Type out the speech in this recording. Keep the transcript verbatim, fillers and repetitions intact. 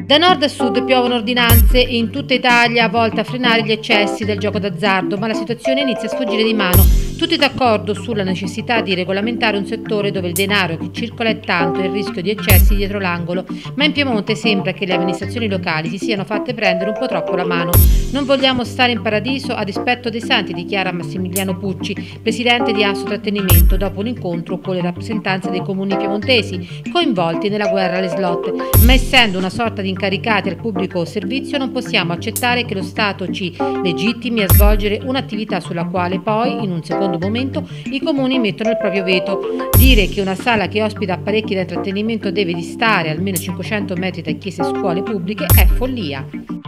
Da nord a sud piovono ordinanze in tutta Italia volte a frenare gli eccessi del gioco d'azzardo, ma la situazione inizia a sfuggire di mano. Tutti d'accordo sulla necessità di regolamentare un settore dove il denaro che circola è tanto e il rischio di eccessi dietro l'angolo, ma in Piemonte sembra che le amministrazioni locali si siano fatte prendere un po' troppo la mano. Non vogliamo stare in paradiso a dispetto dei santi, dichiara Massimiliano Pucci, presidente di Asso Trattenimento, dopo un incontro con le rappresentanze dei comuni piemontesi coinvolti nella guerra alle slot. Ma essendo una sorta di incaricati al pubblico servizio non possiamo accettare che lo Stato ci legittimi a svolgere un'attività sulla quale poi, in un secondo momento, i comuni mettono il proprio veto. Dire che una sala che ospita apparecchi da intrattenimento deve distare almeno cinquecento metri da chiese e scuole pubbliche è follia.